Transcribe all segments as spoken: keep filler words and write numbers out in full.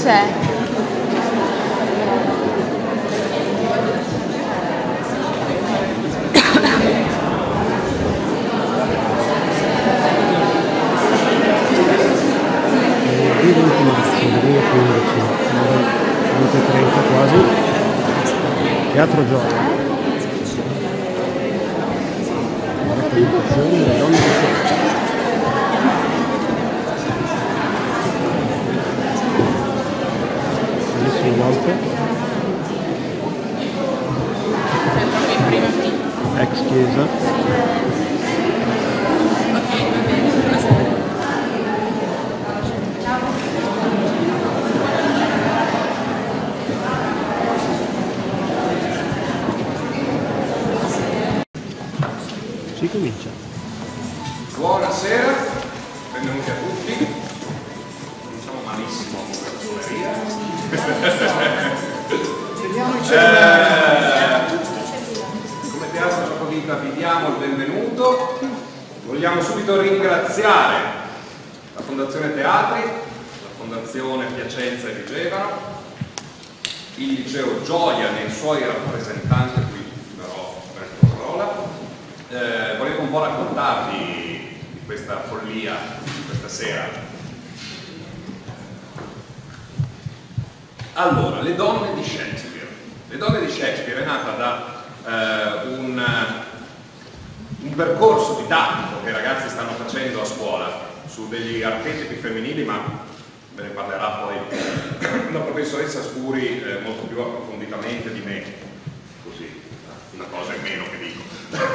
c'è? trenta quasi. Teatro Gioia. Rappresentazione delle donne di Scienza. Adesso una volta. Ex chiesa. Si comincia. Buonasera, benvenuti a tutti. Cominciamo malissimo con questa suoneria. eh, come Teatro Gioco Vita vi diamo il benvenuto. Vogliamo subito ringraziare la Fondazione Teatri, la Fondazione Piacenza e Vigevano, il Liceo Gioia nei suoi rappresentanti, qui darò la parola. Eh, volevo un po' raccontarvi di questa follia questa sera. Allora, Le donne di Shakespeare. Le donne di Shakespeare è nata da eh, un, un percorso didattico che i ragazzi stanno facendo a scuola su degli archetipi femminili, ma ve ne parlerà poi la professoressa Scuri eh, molto più approfonditamente di me, così una cosa in meno che dico.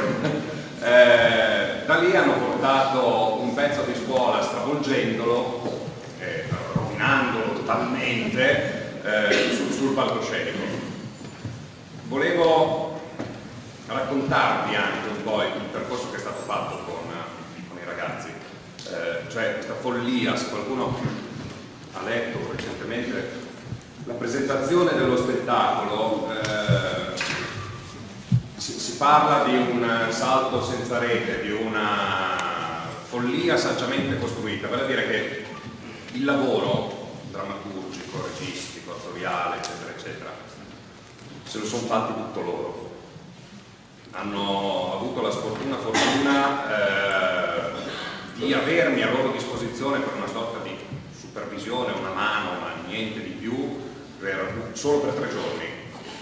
Eh, da lì hanno portato un pezzo di scuola stravolgendolo, eh, rovinandolo totalmente eh, sul, sul palcoscenico. Volevo raccontarvi anche un po' il percorso che è stato fatto con, con i ragazzi, eh, cioè questa follia. Se qualcuno ha letto recentemente la presentazione dello spettacolo, eh, Si, si parla di un salto senza rete, di una follia saggiamente costruita, vale a dire che il lavoro drammaturgico, registico, attoriale, eccetera, eccetera, se lo sono fatti tutto loro. Hanno avuto la sfortuna, fortuna eh, di avermi a loro disposizione per una sorta di supervisione, una mano, ma niente di più, per, solo per tre giorni.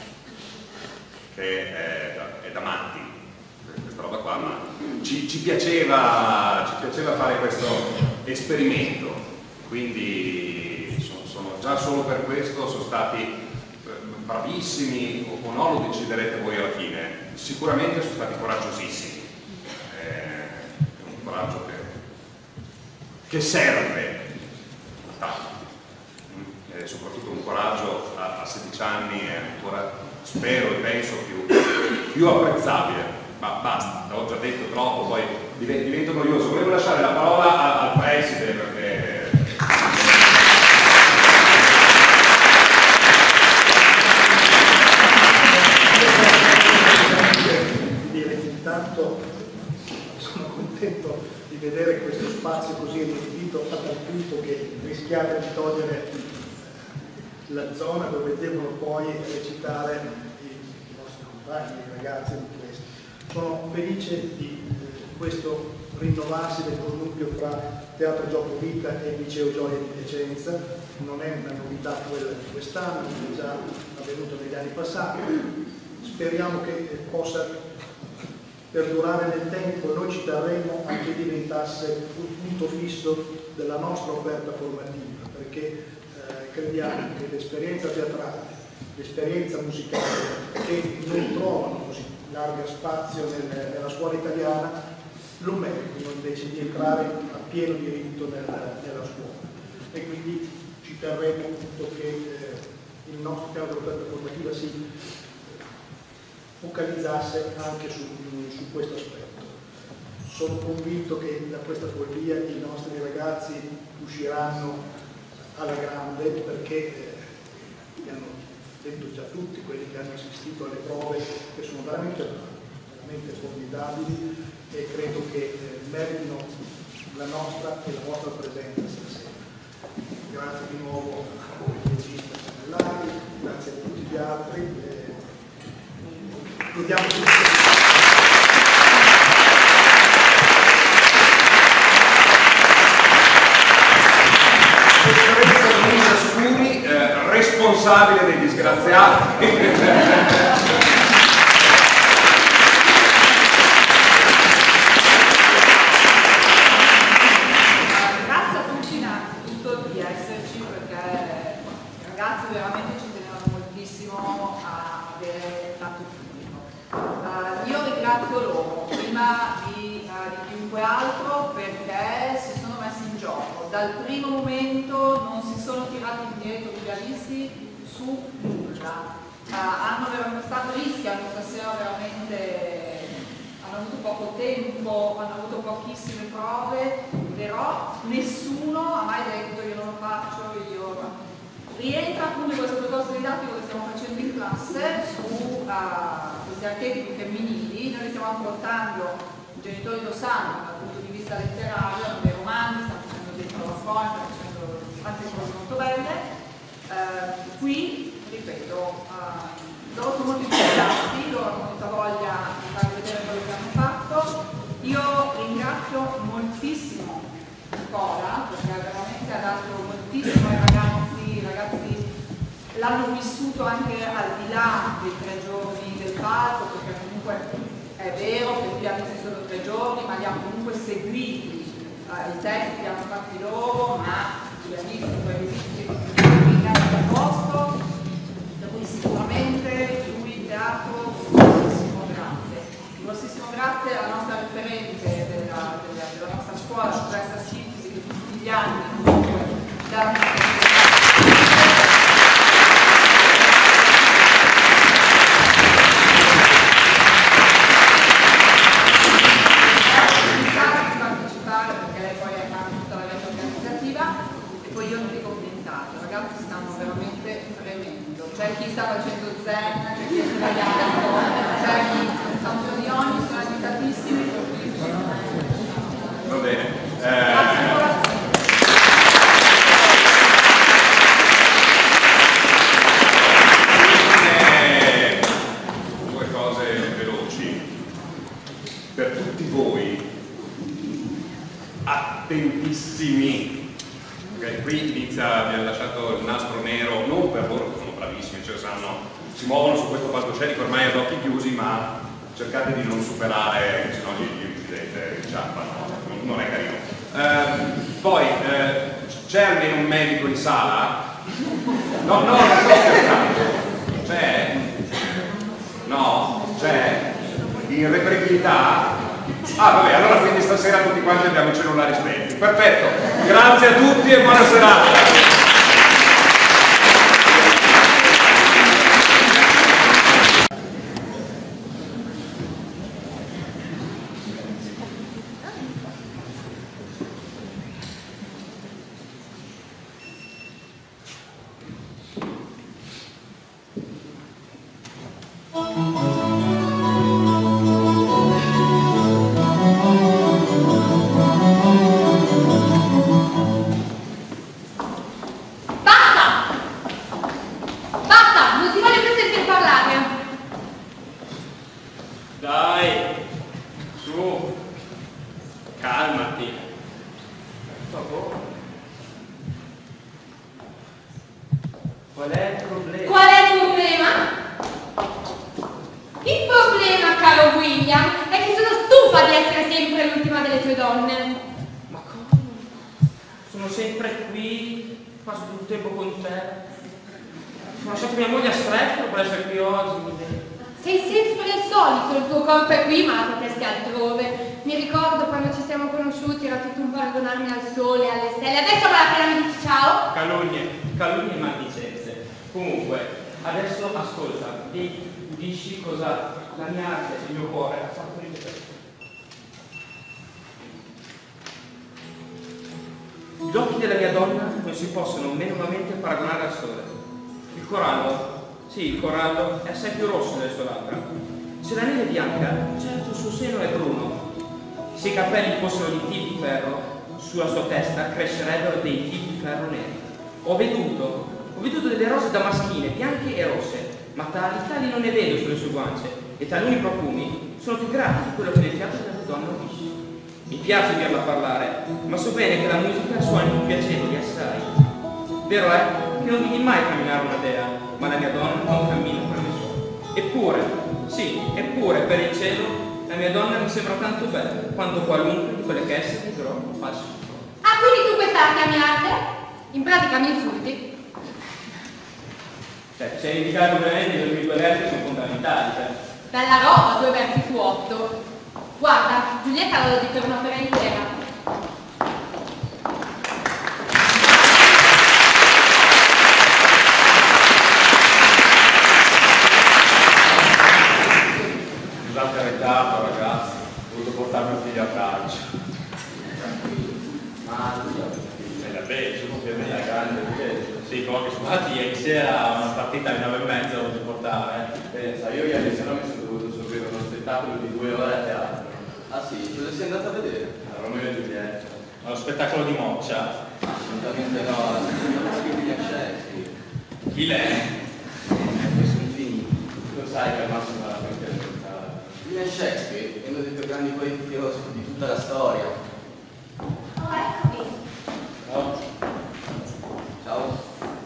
Che è da, è da matti questa roba qua, ma ci, ci, piaceva, ci piaceva fare questo esperimento, quindi sono, sono già solo per questo sono stati bravissimi, o, o no, lo deciderete voi alla fine. Sicuramente sono stati coraggiosissimi, è un coraggio che, che serve tanto, e soprattutto un coraggio a, a sedici anni è ancora, spero e penso, più, più apprezzabile. Ma basta, ho già detto troppo, poi divento noioso. Volevo lasciare la parola al preside perché... Dire che intanto sono contento di vedere questo spazio così riempito a tal punto che rischiate di togliere la zona dove devono poi recitare i, i nostri compagni, i ragazzi di questo. Sono felice di eh, questo rinnovarsi del connubio fra Teatro Gioco Vita e il Liceo Gioia di Piacenza. Non è una novità quella di quest'anno, è già avvenuto negli anni passati. Speriamo che eh, possa perdurare nel tempo. Noi ci terremo a che diventasse un punto fisso della nostra offerta formativa, perché crediamo che l'esperienza teatrale, l'esperienza musicale, che non trovano così largo spazio nel, nella scuola italiana, lo meritano invece di entrare a pieno diritto nella, nella scuola. E quindi ci terremo appunto che eh, il nostro piano di offerta formativa si focalizzasse anche su, su questo aspetto. Sono convinto che da questa follia i nostri ragazzi usciranno alla grande, perché eh, li hanno detto già tutti quelli che hanno assistito alle prove, che sono veramente, veramente formidabili, e credo che eh, meritino la nostra e la vostra presenza stasera. Grazie di nuovo a voi. altri. Eh, vediamo tutti. Scuri, eh, responsabile dei disgraziati. Grazie a tutti innanzitutto di esserci, perché i ragazzi veramente ci tenevano moltissimo a avere tanto pubblico. Uh, io ringrazio loro prima di, uh, di chiunque altro, perché si sono messi in gioco. Dal primo momento non si sono tirati indietro i realisti su nulla. Uh, hanno veramente stato rischiano stasera veramente, hanno avuto poco tempo, hanno avuto pochissime prove, però nessuno ha mai detto io non lo faccio, io rientra appunto in questo percorso didattico che stiamo facendo in classe su uh, questi archetipi femminili. Noi li stiamo affrontando, i genitori lo sanno, dal punto di vista letterario, hanno dei romanzi, stanno facendo dei PowerPoint, stanno facendo tante cose molto belle. Uh, qui, ripeto, uh, loro sono molto entusiasti, loro hanno molta voglia di far vedere quello che hanno fatto. Io ringrazio moltissimo Nicola, perché veramente ha dato moltissimo ai ragazzi, i ragazzi l'hanno vissuto anche al di là dei tre giorni del palco, perché comunque è vero che qui hanno visto solo tre giorni, ma li hanno comunque seguiti, eh, i testi li hanno fatti loro, ma li ha visti, poi li visti al posto, per cui sicuramente lui, il teatro, grossissimo grazie. Grossissimo grazie alla nostra referente della, della, della nostra scuola, Professoressa Sintesi, che tutti gli anni comunque dà una c'è chi sta facendo zen, c'è chi è sbagliato, c'è chi santo di ogni, sono aiutatissimi. Va bene. Eh... Grazie ancora. Eh, due cose veloci. Per tutti voi, attentissimi. Okay, qui inizia, mi ha lasciato il nastro nero, non per loro che sono bravissimi, cioè sanno, si muovono su questo palcoscenico ormai ad occhi chiusi, ma cercate di non superare, se no gli, gli uccidete, inciampano, non, non è carino. Eh, poi, eh, c'è almeno un medico in sala? No, no, non sto scherzando. C'è? No? C'è? In reperibilità? Ah vabbè, allora quindi stasera tutti quanti abbiamo i cellulari spenti. Perfetto, grazie a tutti e buona serata. Qual è il problema? Qual è il problema? Il problema, caro William, è che sono stufa di essere sempre l'ultima delle tue donne. Ma come? Sono sempre qui, passo tutto il tempo con te. Ho lasciato mia moglie a stretto per essere qui oggi. Sei sempre il solito, il tuo corpo è qui ma potresti altrove. Mi ricordo quando ci siamo conosciuti, era tutto un paragonarmi al sole, alle stelle. Adesso vale la pena mi dici ciao? Calunnie, calunnie e maldicenze. Comunque, adesso ascolta, di, dici cosa la mia arte, il mio cuore ha fatto di te. Gli occhi della mia donna non si possono minimamente paragonare al sole. Il corallo, sì, il corallo è assai più rosso delle sue labbra. Se la neve è bianca, certo il suo seno è bruno. Se i capelli fossero di fil di ferro, sulla sua testa crescerebbero dei fil di ferro neri. Ho veduto, ho veduto delle rose damaschine, bianche e rosse, ma tali, tali non ne vedo sulle sue guance, e taluni profumi sono più grati di quello che nel fiato della donna unisce. Mi piace dirla parlare, ma so bene che la musica suoni più piacevoli assai. Vero è che non vidi mai camminare una dea, ma la mia donna non cammina per le sue. Eppure, sì, eppure, per il cielo, la mia donna mi sembra tanto bella, quanto qualunque di quelle che esse dirò falso. Ah, quindi tu questa la chiami arte? In pratica mi insulti? Cioè, ci hai indicato ovviamente che i due versi sono fondamentali, cioè. Bella roba, due versi su otto. Guarda, Giulietta l'ho detto per un'opera intera. Scusate il ritardo ragazzi, ho dovuto portare mio figlio a calcio. Ma vabbè, sono più bella grande, sì, comunque scusate, ieri sera una partita alle nove e mezza l'ho dovuto portare. Pensa, io ieri sera mi sono dovuto sorbire uno spettacolo di due ore a teatro. Ah sì, cosa sei andato a vedere? A Romeo e Giulietta. Allo spettacolo di Moccia. Assolutamente no, la seconda di William Shakespeare. Chi l'è? Ecco, sono finiti. Lo sai che al massimo la puoi interpretare. William Shakespeare è uno dei più grandi poeti filosofi di tutta la storia. Oh, eccomi. Ciao. Ciao.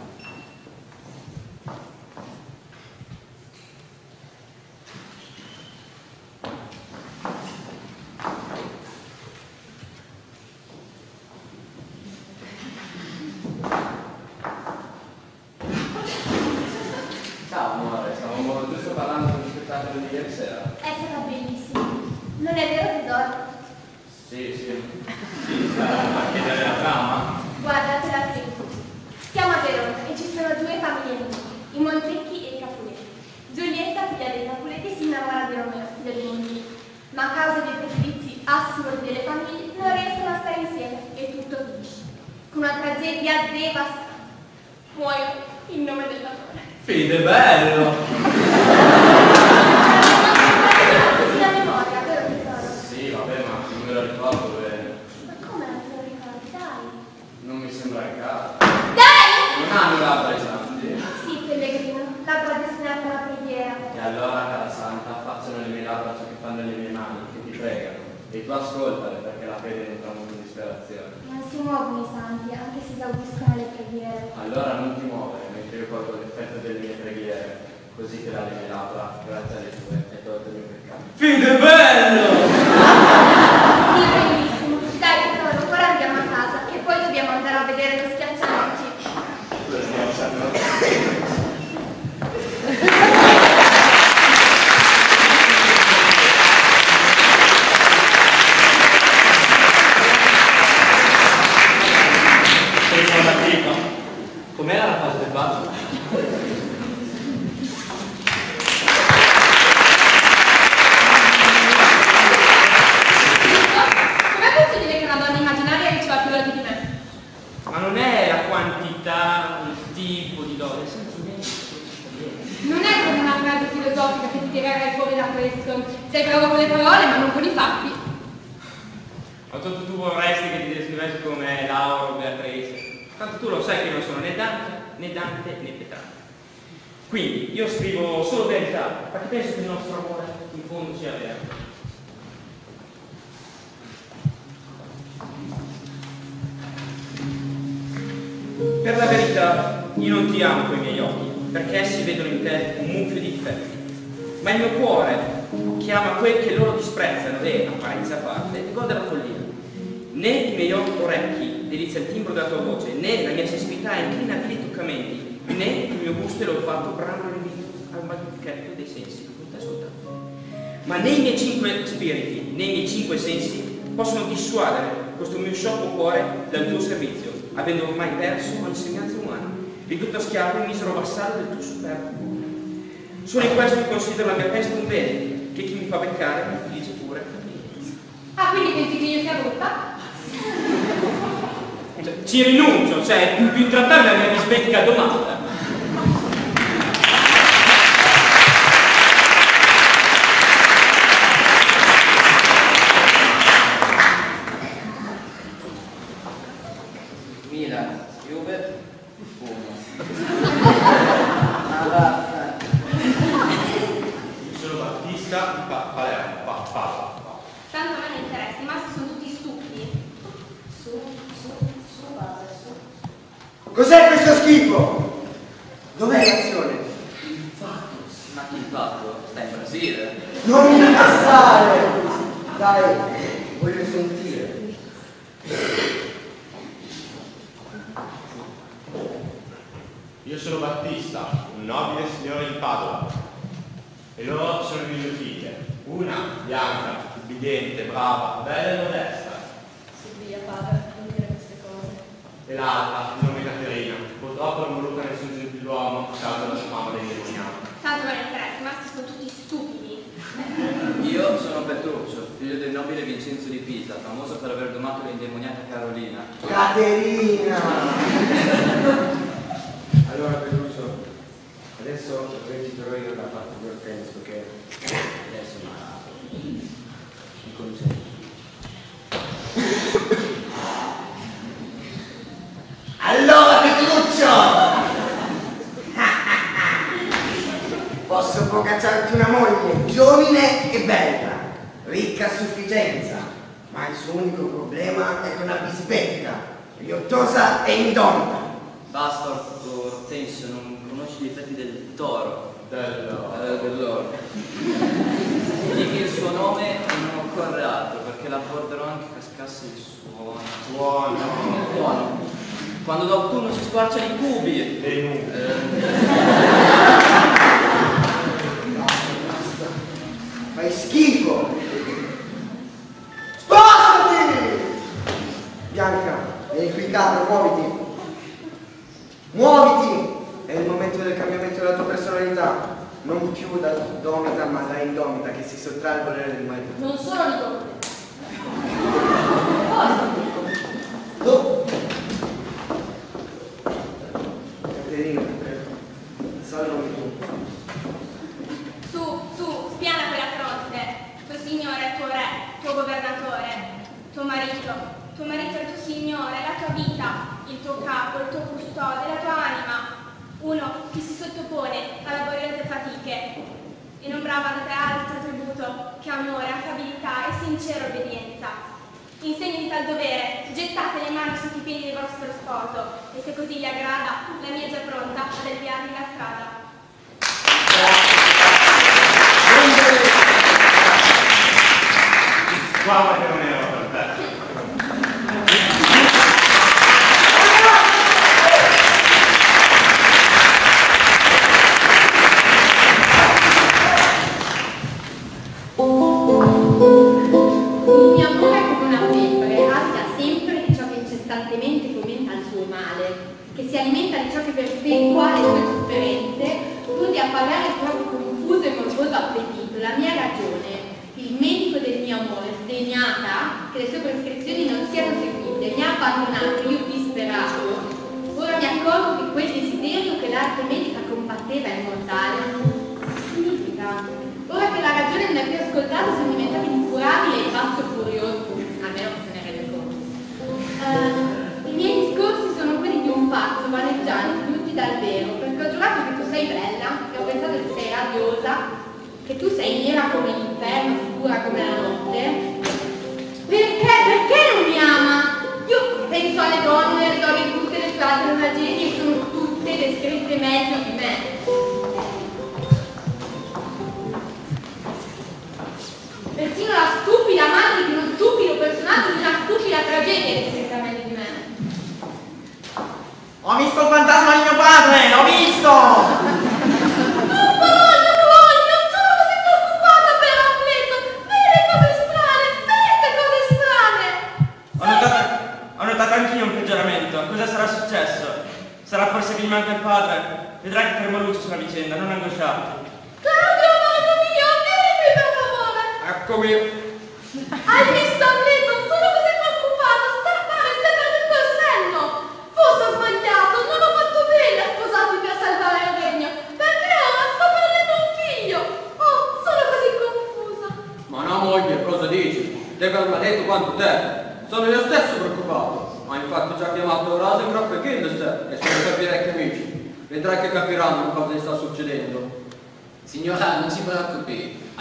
Ciao amore, stavamo giusto parlando dello spettacolo di ieri sera. È stato bellissimo. Non è vero, tesoro? Sì, sì. Sì, sta a chiedere la trama. Guarda, te la spiego. Siamo a Verona e ci sono due famiglie amiche, i Montecchi e i Capuletti. Giulietta, figlia dei Capuletti, si innamora di Romeo, figlio dei Montecchi, ma a causa dei pregiudizi assurdi delle famiglie non riescono a stare insieme e tutto finisce con una tragedia devastante. Muoiono in nome del padrone. Fide bello! La memoria, vero tesoro? Sì, vabbè, ma non me lo ricordo bene. Ma come non te lo ricordi? Dai! Non mi sembra il caso. Dai! Non hanno labbra esanti. Sì, pellegrino, labbra destinata alla preghiera. E allora, cara santa, facciano le mie labbra ciò che fanno le mie mani, che ti pregano. E tu ascoltale, perché la fede non tramuta in disperazione. Non si muovono i santi, anche se esaudiscono le preghiere. Allora non ti muovere, mentre io colgo l'effetto delle mie preghiere, così che dalle mie labbra, grazie alle tue, hai tolto il mio peccato. Fide bello! Sì, bellissimo. Dai, tesoro, ora andiamo a casa e poi dobbiamo andare a vedere lo schiaccianoci. Com'era la fase del bacio? Com'è possibile che una donna immaginaria riceva più lodi di me? Ma non è la quantità, il tipo di dose, è semplicemente. Non è come una frase filosofica che ti tirerai fuori da questo. Sei bravo con le parole ma non con i fatti. Ma tu, tu vorresti che ti descrivessi come Lauro o Beatrice. Tanto tu lo sai che io non sono né Dante, né Dante, né Petrarca. Quindi io scrivo solo verità, perché penso che il nostro amore in fondo sia vero. Per la verità, io non ti amo con i miei occhi, perché essi vedono in te un mucchio di difetti. Ma il mio cuore, che ama quel che loro disprezzano e, apparenza a parte, gode la follia. Né i miei orecchi delizia il timbro della tua voce, né la mia sensibilità inclina a vili toccamenti, né il mio gusto e l'olfatto brando l'invito al banchetto dei sensi, con te soltanto. Ma né i miei cinque spiriti, né i miei cinque sensi possono dissuadere questo mio sciocco cuore dal tuo servizio, avendo ormai perso ogni sembianza umana, ridotto a schiavo e misero vassallo del tuo superbo cuore. Solo in questo considero la mia testa un bene, che chi mi fa beccare mi felice pure. Ah, quindi pensi che io sia brutta? Cioè, ci rinuncio, cioè più, più trattarmi la mia dispettica domanda. Milan, Juve, Puma. Ma basta. Battista di pa Palermo. Pa pa pa. Tanto a me non interessa, i maschi sono tutti stupidi. Su, su, su, padre, su. Cos'è questo schifo? Dov'è l'azione? Il fatto. Ma chi il fatto? Sta in Brasile. Non mi incassare! Dai, voglio sentire. Io sono Battista, un nobile signore di Padova, e loro sono le mie figlie. Una, bianca, ubbidiente, brava, bella e modesta. Su via, padre, non dire queste cose. E l'altra, il nome Caterina, purtroppo non voluta nessun gentiluomo a causa della sua fama dei demoniato. Tanto me ne interessa, i maschi sono tutti stupidi. Io sono Petruccio, figlio del nobile Vincenzo di Pisa, famoso per aver domato l'indemoniata Carolina. Caterina! Allora Petruccio, adesso reciterò io la parte di Ortensio che adesso mi consente. Allora Petruccio! Posso procacciarti una moglie giovine e bella, ricca a sufficienza, ma il suo unico problema è che una bispecca, riottosa e indomita. Basta, Ortensio, non conosci gli effetti del toro. Dell'oro. Eh, dell'oro. Digli il suo nome e non occorre altro, perché la porterò anche a cascasse il suono. Buono. Buono. Quando d'autunno si squarciano i cubi. Le nubi. Fai schifo! Spostati! Bianca, vieni qui caro, muoviti! Muoviti! È il momento del cambiamento della tua personalità. Non più da domita, ma da indomita che si sottrae al volere del marito. Non sono di donne. Oh. Caterina, prego. Salvami tu. Su, su, spiana quella fronte. Tuo signore è tuo re, tuo governatore, tuo marito. Tuo marito è il tuo signore, la tua vita, il tuo capo, il tuo custode, la tua anima. Uno che si sottopone a laboriose fatiche e non brava da te altro tributo che amore, affabilità e sincera obbedienza. In segno di tal dovere, gettate le mani sotto i piedi del vostro sposo e se così gli aggrada, la mia è già pronta ad avviarvi la strada. Guarda che non ero per te. Il mio amore è come una febbre, agita sempre di ciò che incessantemente fomenta il suo male, che si alimenta di ciò che perpetua le sue sofferenze, pur di appagare il proprio confuso e morboso appetito. La mia ragione, il medico del mio amore, sdegnata che le sue prescrizioni non siano seguite, mi ha abbandonato, io disperato. Ora mi accorgo che quel desiderio che l'arte medica combatteva è mortale. Significa, ora che la ragione non è più ascoltata, sono diventati incurabile e pazzo furioso, almeno che se ne rende conto. Uh, I miei discorsi sono quelli di un pazzo vaneggiante, tutti dal vero, perché ho giurato che tu sei bella, che ho pensato che sei radiosa, che tu sei nera come l'inferno, scura come la notte. Perché? Perché non mi ama? Io penso alle donne, le ricordo di tutte le sue altre tragedie e sono tutte descritte meglio di me. Persino la stupida madre di uno stupido personaggio di una stupida tragedia è descritta meglio di me. Ho visto il fantasma di mio padre! L'ho visto! Non voglio, non voglio! Sono così preoccupata per Amleto! Vede cose strane! Sente cose strane! Ho notato, ho notato anch'io un peggioramento. Cosa sarà successo? Sarà forse che gli manca il padre? Vedrai che fermo luce sulla vicenda, non angosciarti. Claudio, amore mio, vieni qui per favore! Eccomi. Hai visto Amleto? Sono così preoccupata! Sta male, stai perdendo il senno! Forse ho sbagliato, non ho fatto bene a sposarmi per salvare il regno! Perché ora sto perdendo un figlio! Oh, sono così confusa! Ma no moglie, cosa dici? Deve aver detto quanto te. Sono io stesso preoccupato. Ma infatti già chiamato Rosengraf e Kindester e sono i suoi vecchi amici. Vedrai che capiranno cosa gli sta succedendo. Signora, non si preoccupi.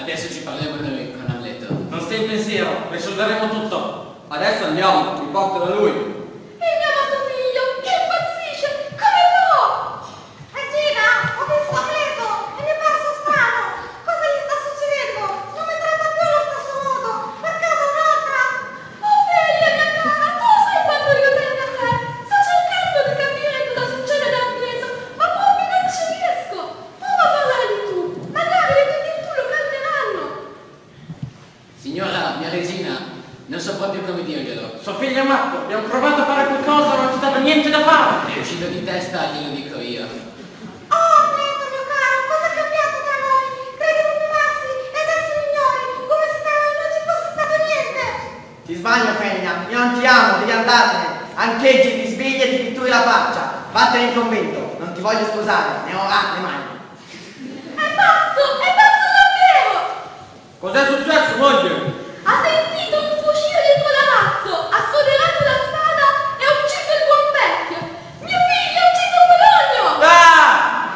Adesso ci parliamo noi con Amleto. Non stai in pensiero, risolveremo tutto. Adesso andiamo, mi porto da lui. E il mio amato figlio, che impazzisce! Come può? Regina, ho visto Amleto e mi è parso strano. Cosa gli sta succedendo? Non mi tratta più allo stesso modo. Per caso un'altra? Oh, figlia mia cara, tu sai quanto io tengo a te. Sto cercando di capire cosa succede da Amleto, ma proprio non ci riesco. Prova a parlare di tu. Magari le tue virtù lo calmeranno. Signora, mia regina, non so proprio come dirglielo. Suo figlio è matto, abbiamo provato a fare qualcosa, non c'è stato niente da fare. È uscito di testa, glielo dico io. Oh, Amleto, mio caro, cosa è cambiato tra noi? Credevo vivassi e adesso mi ignori, come se non ci fosse stato niente. Ti sbaglio, femmina, io non ti amo, devi andartene. Ancheggi, ti svegli e ti pitturi la faccia. Vattene in convento, non ti voglio sposare, ne ho le mani. È pazzo, è pazzo davvero! Cos'è successo, moglie? Ha sentito un fucile dietro l'arazzo, ha sfoderato la spada e ha ucciso il buon vecchio. Mio figlio ha ucciso Polonio! Ah!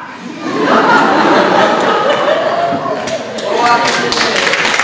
Oh, anche piacere.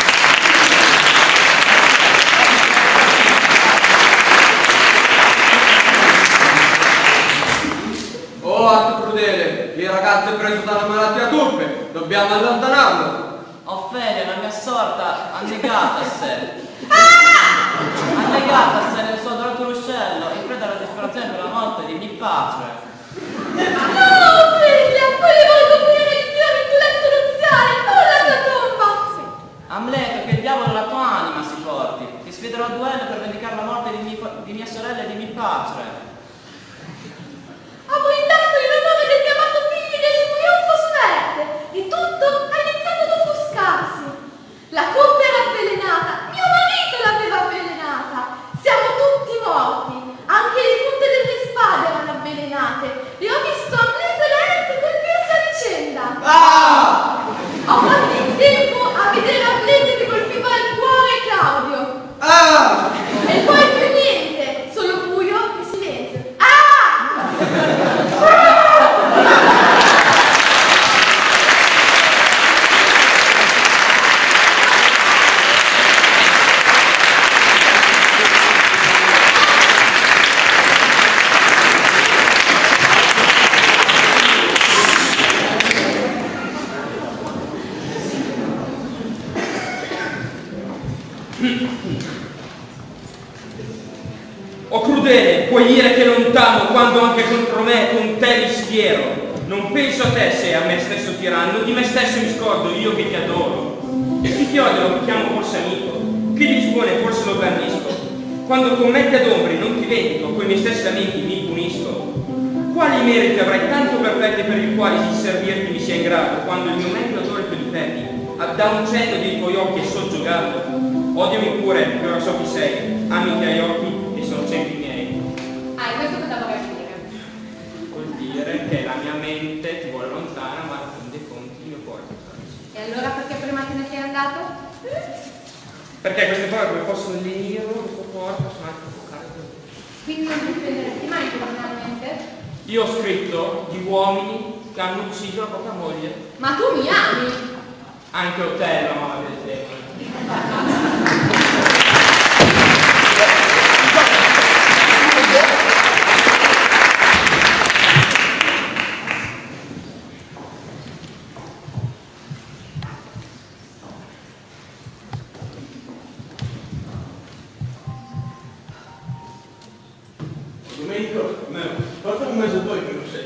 Oh, atto crudele, il ragazzo è preso dalla malattia turpe, dobbiamo allontanarlo. Ophelia, la mia sorta, ha negato a sé. Ha negato a sé nel suo adorato ruscello, in preda alla disperazione per la morte di mio padre. No, figlia, volevo ricoprire il mio rituletto nuziale, non la tua tomba! Amleto, che il diavolo la tua anima si porti. Ti sfiderò a duello per vendicare la morte di, mio, di mia sorella e di mio padre. Ha blindato in onore del mio amato figlio e del suo trionfo solerte, e tutto ha iniziato ad offuscarsi. La coppa era avvelenata, mio marito l'aveva avvelenata, siamo tutti morti, anche le punte delle spade erano avvelenate, e ho visto Amleto e Laerte colpirsi a vicenda. Ah! Ho fatto in tempo a vedere Amleto che colpiva il cuore Claudio. Ah! E poi più niente, solo buio e silenzio. Ah! O crudele, puoi dire che lontano, quando anche contro me con te mi schiero. Non penso a te se a me stesso tiranno, di me stesso mi scordo, io che ti adoro. E chi ti odia lo chiamo forse amico, chi ti dispone forse lo bandisco. Quando con me ti adombri non ti vendico, coi miei stessi lamenti mi punisco. Quali meriti avrai tanto perfetti per i quali di servirti mi sia ingrato, quando il mio meglio odore più di te da un cenno dei tuoi occhi è soggiogato. Odiami pure, che ora so chi sei, ami che hai occhi e sono sempre i miei. Ah, e questo cosa vuoi dire? Vuol dire che la mia mente ti vuole lontana, ma in dei conti il mio cuore ti sta. E allora perché prima te ne sei andato? Perché queste parole come possono lenire questo cuore possono anche toccare così. Quindi non ti prenderesti mai personalmente? Io ho scritto di uomini che hanno ucciso la propria moglie. Ma tu mi ami! Anche Otello, mamma del tempo. Domenico, no, porta un mese poi che non sei.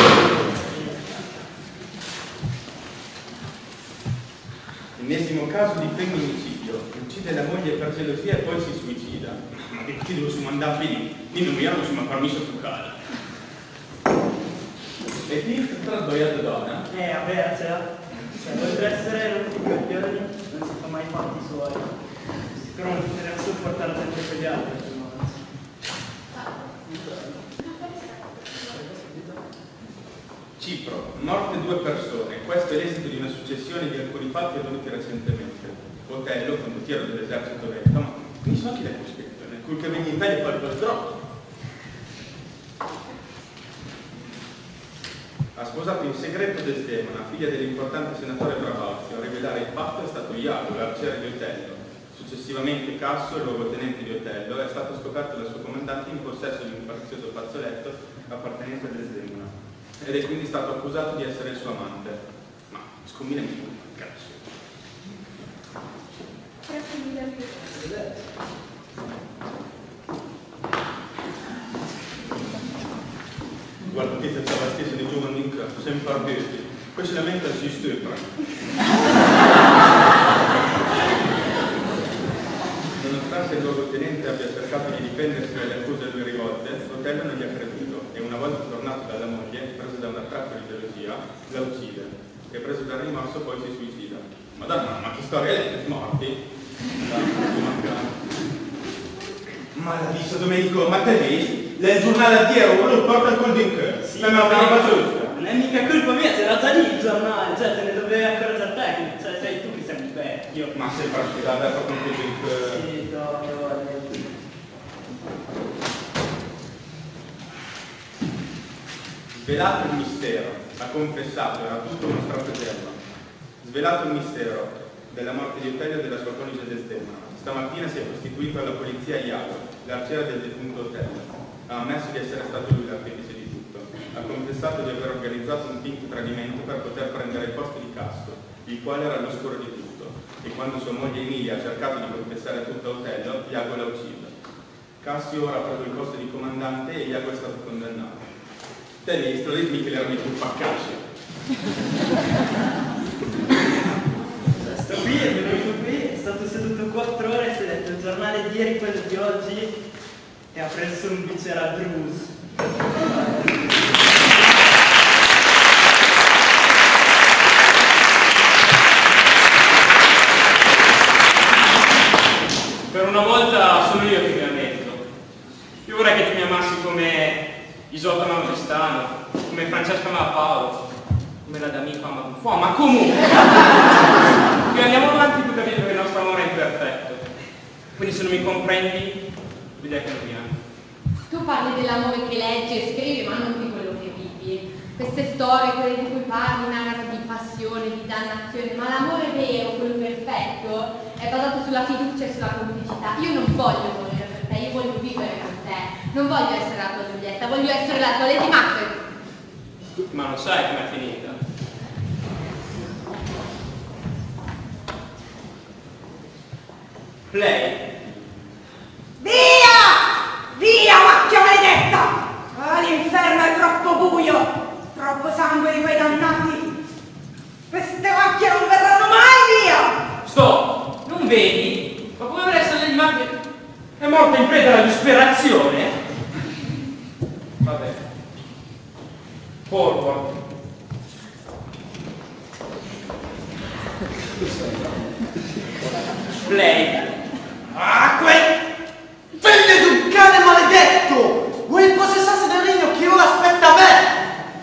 Ennesimo caso di femminicidio. Uccide la moglie per gelosia e poi si suicida. Ma che ti devo su mandabili? Io non mi amo su ma permesso fucale. E ti tutta la boiata donna? Eh, vabbè, cioè, cioè, oltre ad essere un figlio coglioni, non si fa mai i fatti suoi. Però non si deve sopportare sempre quegli altri. Cipro, morte due persone. Questo è l'esito di una successione di alcuni fatti avvenuti recentemente. Otello, condottiero dell'esercito veneto, ma mi so chi l'ha coscritto, nel cui che venne in Italia poi il troppo. Ha sposato in segreto Desdemona, figlia dell'importante senatore Brabazio. A rivelare il fatto è stato Iago, l'arciere di Otello. Successivamente Casso, il luogotenente di Otello, è stato scoperto dal suo comandante in possesso di un prezioso fazzoletto appartenente a Desdemona ed è quindi stato accusato di essere il suo amante. Ma scombina mi cazzo. Guarda, ti faceva la stessa di giovani in campo, sempre ardenti. Poi si lamenta e si stupra. Nonostante il luogotenente abbia cercato di difendersi dalle accuse a lui rivolte, Otello non gli ha creduto e una volta tornato dalla moglie, preso da un attacco di gelosia, la uccide e preso dal rimorso poi si suicida. Madonna, ma che storia è? Morti? Ma l'ha visto Domenico Mattei? Nel giornale addiero, uno porta il golden curve. Sì, ma me la fa giusta. Non è mica colpa mia, c'era già lì il giornale, cioè te ne dovevi accorgere te, cioè sei tu che sei un vecchio. Ma sei partita da fatto un golden curve. Sì, no, no, Svelato il mistero, ha confessato, era tutto uno stratagemma. Svelato il mistero della morte di Otello e della sua coniuge Desdemona. Stamattina si è costituito alla polizia Iago, l'arciere del defunto Otello. Ha ammesso di essere stato lui l'artefice di tutto. Ha confessato di aver organizzato un finto tradimento per poter prendere il posto di Casto, il quale era all'oscuro di tutto. E quando sua moglie Emilia ha cercato di confessare tutto a Otello, Iago l'ha ucciso. Cassio ora ha preso il posto di comandante e Iago è stato condannato. Te ne istruismi che l'erano più paccasci. Sto qui, è venuto qui, è stato seduto quattro ore, si è letto il giornale di ieri, quello di oggi e ha preso un bicchiere Drus. Per una volta sono io che mi ammetto. Io vorrei che tu mi amassi come Isotta Mauristano, come Francesca Mapaolo, come la D'Amico ama un po', ma comunque più andiamo avanti più capito che il nostro amore è imperfetto. Quindi se non mi comprendi, vedi che non mi ami. Tu parli dell'amore che leggi e scrivi, ma non di quello che vivi. Queste storie, quelle di cui parli, narrano di passione, di dannazione, ma l'amore vero, quello perfetto, è basato sulla fiducia e sulla complicità. Io non voglio morire per te, io voglio vivere con te. Non voglio essere la tua Giulietta, voglio essere la tua Lady Macbeth. Ma non sai com'è finita. Play. Via! Via, macchia maledetta! Ah, l'inferno è troppo buio! Troppo sangue di quei dannati! Queste macchie non verranno mai via! Stop! Non vedi? Ma come vorrei essere Lady Macbeth? È morta in preda alla disperazione? Vabbè. Forward. Play. Ah, quel figlio di un cane maledetto! Vuoi impossessarsi del regno che ora aspetta a me!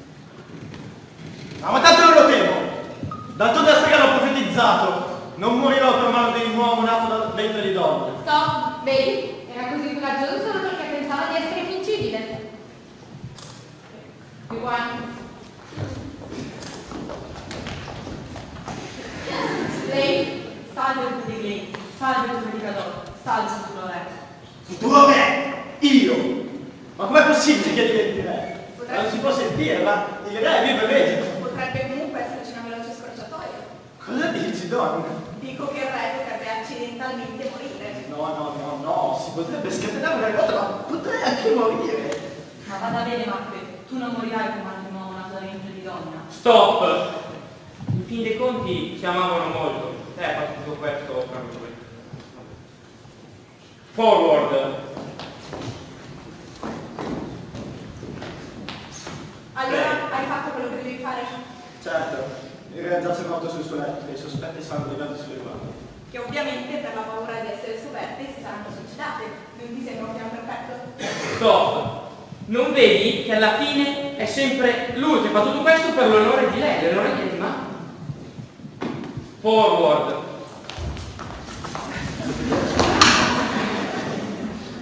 Ah, ma tanto non lo temo! D'altronde la strega l'ho profetizzato! Non morirò per mano di un uomo nato dal ventre di donna! Stop, vedi? Era così coraggioso solo perché pensava di essere vincibile. Rewind. Lei, salve il Pudigli, salve il predicatore, salve il futuro re. Futuro re! Io! Ma com'è possibile che diventi re? Potrebbe- Non si può sentire, ma il re vive vegeto! Potrebbe comunque esserci una veloce scorciatoia. Cosa dici, donna? Dico che il re potrebbe accidentalmente morire. No, no, no, no, si potrebbe scatenare una cosa, ma potrei anche morire! Ma vada bene, Macbeth, tu non morirai come anche un uomo nato da ventre di donna. Stop! In fin dei conti ci amavano molto. Eh, ha fatto tutto questo per lui. Forward. Allora hai fatto quello che devi fare? Certo, il re è già morto sul suo letto e i sospetti saranno arrivati sulle guardie. Che ovviamente per la paura di essere scoperte si saranno suicidate. Non ti sembra un piano perfetto? Stop! Non vedi che alla fine è sempre lui che fa tutto questo per l'onore di lei, l'onore di Lady Macbeth. Forward.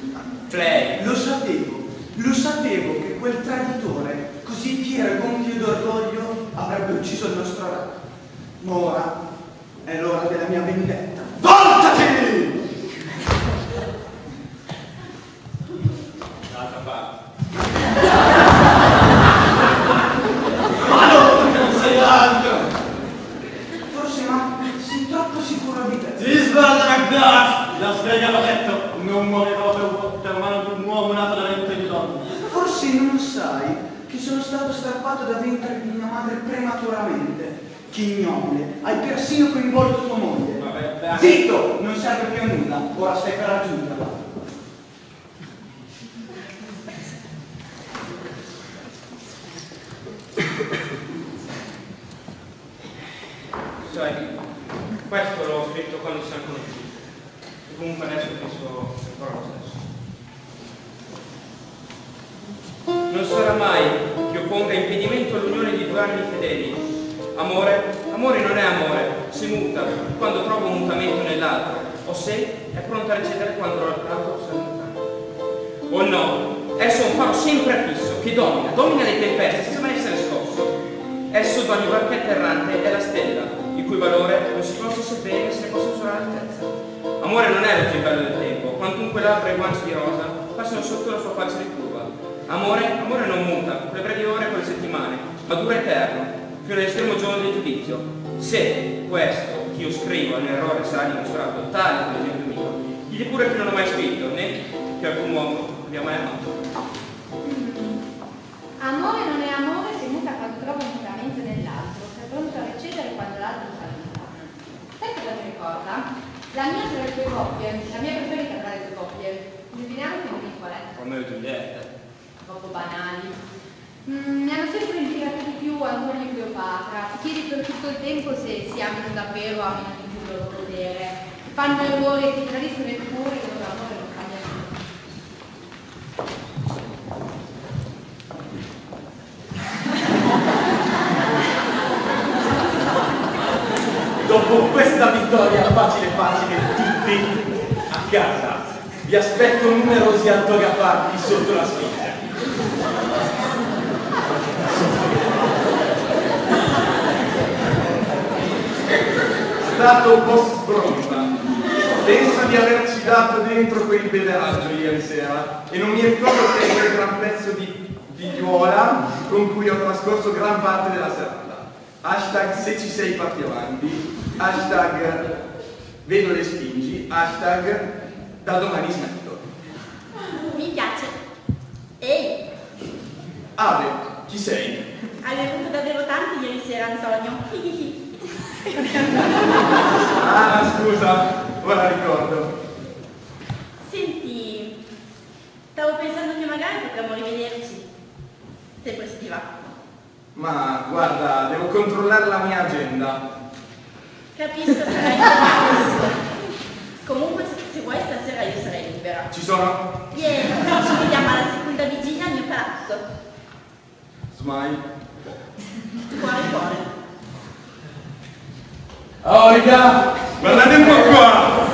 Play. Lo sapevo, lo sapevo che quel traditore, così fiero e gonfio sul nostro re. Ma ora è l'ora della mia vendetta. Voltati! D'altra parte. Ma no, non sei altro! Forse, ma sei troppo sicuro di te. Si sbaglia Macduff! La sveglia l'ha detto, non morirò per, per mano di un uomo nato da ventre di donna. Forse non sai che sono stato strappato da ventre di mia madre prematuramente. Chignone, hai persino coinvolto tua moglie. Vabbè, dai. Zitto, non serve più a nulla, ora stai per raggiungerla. Sai, questo l'ho scritto quando ci siamo conosciuti. E comunque adesso penso ancora lo stesso. Non sarà mai che io ponga impedimento all'unione di due animi fedeli. Amore, amore non è amore, si muta quando trova un mutamento nell'altro, o se è pronto a recedere quando l'altro si allontana. O no, esso è un faro sempre fisso, che domina, domina le tempeste senza mai essere scosso. Esso d'ogni barchetta errante è la stella, il cui valore non si possa sapere se ne possa misurare l'altezza. Amore non è lo zimbello del tempo, quantunque labbra e guanci di rosa passano sotto la sua faccia di curva. Amore, amore non muta, con le brevi ore e con le settimane, ma dura eterno, fino all'estremo giorno del giudizio. Se questo che io scrivo nell'errore sarà dimostrato tale come esempio mio, digli pure che non ho mai scritto, né che alcun uomo abbia mai amato. Amore non è amore se muta quando trova un mutamento nell'altro, se è pronto a recedere quando l'altro si allontana. Sai cosa mi ricorda? La mia tra le tue coppie, la mia preferita tra le tue coppie. Indoviniamo che nome qual è? Romeo e Giulietta. Troppo banali. Mm, mi hanno sempre intrigato di più Antonio e Cleopatra. Ti chiedi per tutto il tempo se si amano davvero o amano di più il loro potere. Fanno errori e ti tradiscono eppure il loro amore non cambia più. Dopo questa vittoria facile facile tutti a casa. Vi aspetto numerosi autografarti sotto la sfida. Stato boss Bronta. Penso di averci dato dentro quel beveraggio ieri sera e non mi ricordo che quel gran pezzo di figliuola con cui ho trascorso gran parte della serata. Hashtag se ci sei fatti avanti, hashtag vedo le spingi, hashtag da domani smetto. Mi piace. Ehi, Ave, chi sei? hai bevuto davvero tanto ieri sera, Antonio? Ah, scusa, ora ricordo. Senti, stavo pensando che magari potremmo rivederci, se poi si ti va. Ma guarda, devo controllare la mia agenda. Capisco, sarai libera. Comunque, se, se vuoi stasera io sarei libera. Ci sono? Vieni, ci vediamo alla seconda vigilia al mio palazzo. Smile. Cuore, cuore. Oh, raga, guardate un po' qua!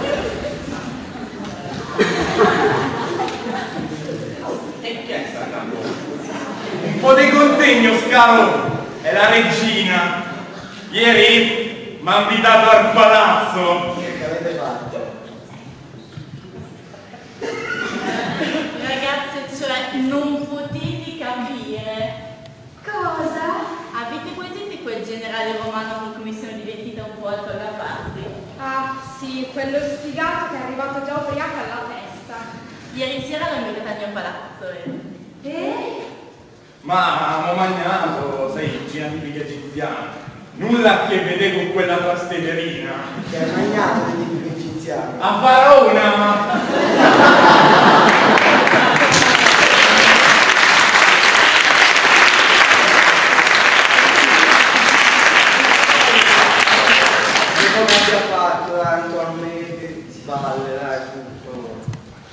E che è stata? Un po' di contegno, Scalo! È la regina! Ieri mi ha invitato al palazzo! Che avete fatto? Ragazze, cioè, non potevi capire. Cosa? Avete presente quel generale romano con cui mi sono divertita un po' a la parte? Ah, sì, quello sfigato che è arrivato già ubriaco alla festa. Ieri sera l'ho invitata al mio palazzo. Eh? E? Ma ho mangiato, sei, cena tipica egiziana. Nulla a che vedere con quella trasteverina. Che hai mangiato di tipico egiziano? A Faraona! Come abbia fatto attualmente sballe, dai, per favore.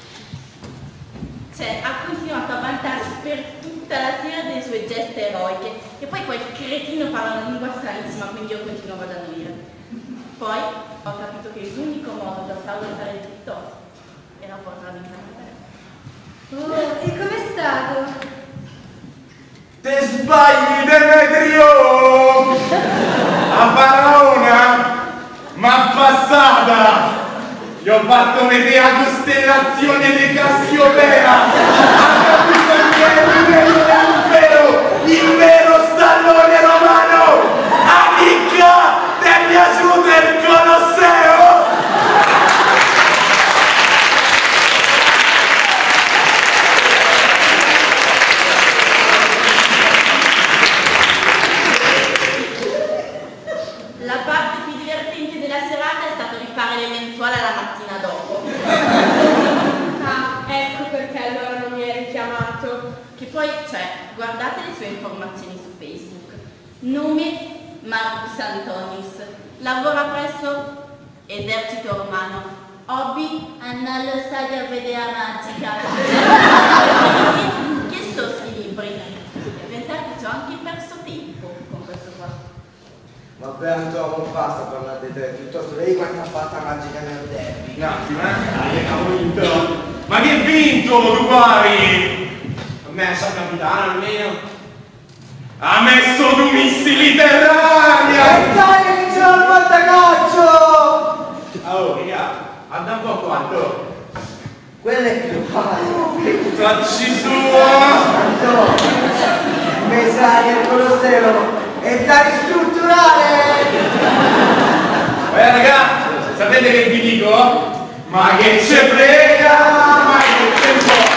Cioè, ha continuato a vantarsi per tutta la sera delle sue geste eroiche e poi quel cretino parla una lingua stranissima, quindi io continuavo ad annuire. Poi ho capito che l'unico modo da farlo stare zitto era portarlo in camera. Oh, e com'è stato? Te sbagli, Demetrio! A Faraona, ma passata! Gli ho fatto vedere la costellazione di Cassiopea! Ha capito che è il vero, il vero stallone romano! Amica, ti è piaciuto il Colosseo? La parte più divertente della serata è stato rifare le lenzuola la mattina dopo. Ah, ecco perché allora non mi hai richiamato. Che poi, cioè, guardate le sue informazioni su Facebook. Nome Marco Santonius. Lavora presso Esercito Romano. Hobby? Anna lo sa di avvedere magica. Che so sti libri? E pensare che ci ho anche perso tempo con questo qua. Vabbè Antonio, basta parlare di te, piuttosto vedi quanta fatta magica nel derby. Un attimo, eh? Dai, ho vinto! Ma che vinto, tu pari? A me, sa capitano, almeno. Ha messo due missili terraria! E dai che c'è il fantacalcio! Oh, raga, anda un po' quanto? Quello è più facile. Facci sua! Antonio, mi sa che il Colosseo è da ristrutturare! Eh ragazzi, sapete che vi dico? Ma che ce frega! Ma che ce può!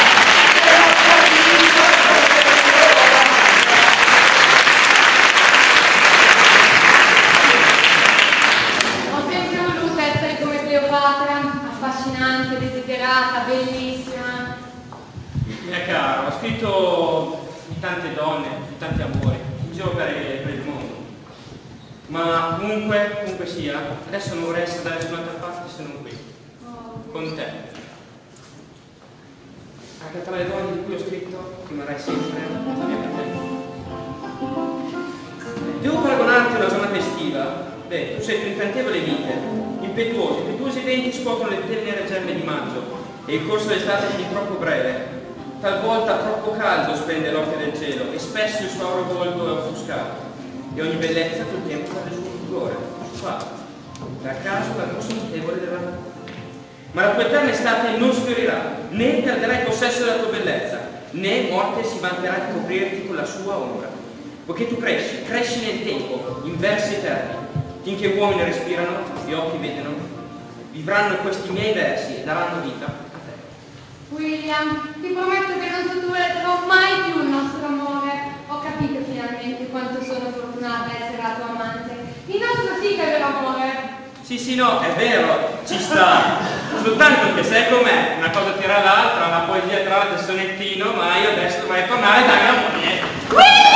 Ho sempre voluto essere come Cleopatra, affascinante, desiderata, bellissima. Mia cara, ho scritto di tante donne, di tanti amori, in giro per, per il mondo. Ma comunque, comunque sia, adesso non vorrei essere da nessun'altra parte se non qui, con te. Anche tra le donne di cui ho scritto, rimarrai sempre la mia fratello. Devo paragonarti una giornata estiva. Beh, tu sei più incantevole vite, impetuoso, i tuoi denti scuotono le tenere gemme di maggio e il corso d'estate è troppo breve. Talvolta troppo caldo spende l'occhio del cielo e spesso il suo auro volto è offuscato e ogni bellezza col tempo perde il suo fulgore, fatto, per caso la cosa notevole della natura. Ma la tua eterna estate non sfiorirà, né perderai possesso della tua bellezza, né morte si vanterà di coprirti con la sua ombra. Poiché tu cresci, cresci nel tempo, in versi eterni, finché uomini respirano, gli occhi vedono, vivranno questi miei versi e daranno vita a te. William, ti prometto che non sottovaluterò mai più il nostro amore. Ho capito finalmente quanto sono fortunata a essere la tua amante. Il nostro sì che è vero amore. Sì, sì, no, è vero, ci sta. Soltanto che sai com'è, una cosa tira l'altra, una poesia tra l'altro il sonettino, ma io adesso dovrei tornare da mia moglie.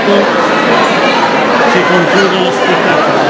si conclude lo spettacolo.